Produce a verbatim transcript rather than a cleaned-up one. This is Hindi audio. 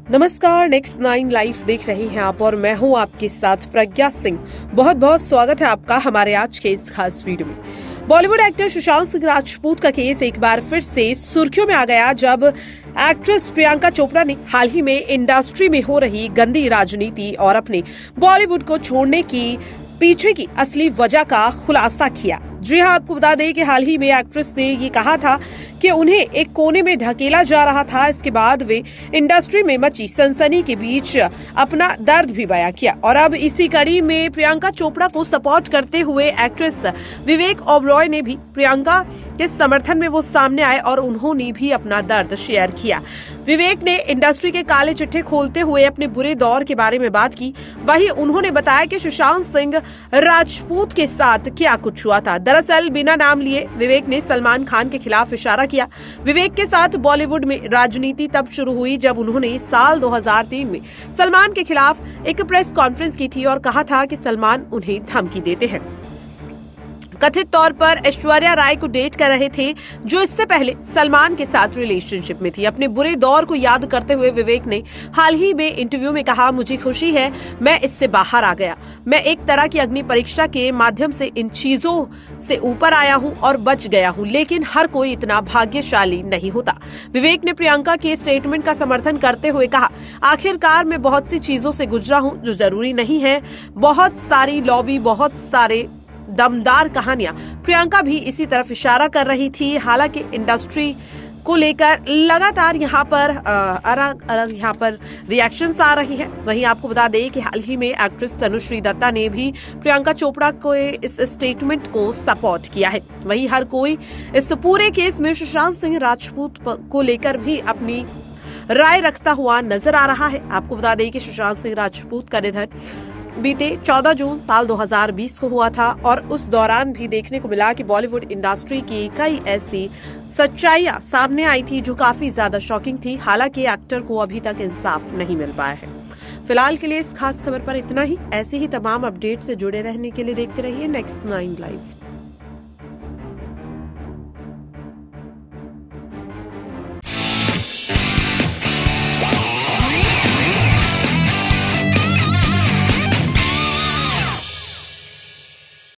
नमस्कार, नेक्स्ट नाइन लाइव देख रही हैं आप और मैं हूं आपके साथ प्रज्ञा सिंह। बहुत बहुत स्वागत है आपका हमारे आज के इस खास वीडियो में। बॉलीवुड एक्टर सुशांत सिंह राजपूत का केस एक बार फिर से सुर्खियों में आ गया जब एक्ट्रेस प्रियंका चोपड़ा ने हाल ही में इंडस्ट्री में हो रही गंदी राजनीति और अपने बॉलीवुड को छोड़ने की पीछे की असली वजह का खुलासा किया। जी हाँ, आपको बता दें कि हाल ही में एक्ट्रेस ने ये कहा था कि उन्हें एक कोने में ढकेला जा रहा था। इसके बाद वे इंडस्ट्री में मची सनसनी के बीच अपना दर्द भी बयां किया और अब इसी कड़ी में प्रियंका चोपड़ा को सपोर्ट करते हुए एक्ट्रेस विवेक ओबरॉय ने भी प्रियंका के समर्थन में वो सामने आए और उन्होंने भी अपना दर्द शेयर किया। विवेक ने इंडस्ट्री के काले चिट्ठे खोलते हुए अपने बुरे दौर के बारे में बात की। वहीं उन्होंने बताया कि सुशांत सिंह राजपूत के साथ क्या कुछ हुआ था। दरअसल बिना नाम लिए विवेक ने सलमान खान के खिलाफ इशारा किया। विवेक के साथ बॉलीवुड में राजनीति तब शुरू हुई जब उन्होंने साल दो हज़ार तीन में सलमान के खिलाफ एक प्रेस कॉन्फ्रेंस की थी और कहा था कि सलमान उन्हें धमकी देते हैं। कथित तौर पर ऐश्वर्या राय को डेट कर रहे थे, जो इससे पहले सलमान के साथ रिलेशनशिप में थी। अपने बुरे दौर को याद करते हुए विवेक ने हाल ही में इंटरव्यू में कहा, मुझे खुशी है मैं इससे बाहर आ गया। मैं एक तरह की अग्नि परीक्षा के माध्यम से इन चीजों से ऊपर आया हूं और बच गया हूं, लेकिन हर कोई इतना भाग्यशाली नहीं होता। विवेक ने प्रियंका के स्टेटमेंट का समर्थन करते हुए कहा, आखिरकार मैं बहुत सी चीजों से गुजरा हूं जो जरूरी नहीं है। बहुत सारी लॉबी, बहुत सारे दमदार कहानियां। प्रियंका भी इसी तरफ इशारा कर रही थी। हालांकि इंडस्ट्री को लेकर लगातार यहाँ पर अलग अलग यहाँ पर रिएक्शंस आ रही है। वहीं आपको बता दें कि हाल ही में एक्ट्रेस तनुश्री दत्ता ने भी प्रियंका चोपड़ा को इस स्टेटमेंट को सपोर्ट किया है। वहीं हर कोई इस पूरे केस में सुशांत सिंह राजपूत को लेकर भी अपनी राय रखता हुआ नजर आ रहा है। आपको बता दें कि सुशांत सिंह राजपूत का निधन बीते चौदह जून साल दो हज़ार बीस को हुआ था और उस दौरान भी देखने को मिला कि बॉलीवुड इंडस्ट्री की कई ऐसी सच्चाइयां सामने आई थी जो काफी ज्यादा शॉकिंग थी। हालांकि एक्टर को अभी तक इंसाफ नहीं मिल पाया है। फिलहाल के लिए इस खास खबर पर इतना ही। ऐसे ही तमाम अपडेट से जुड़े रहने के लिए देखते रहिए नेक्स्ट नाइन लाइव।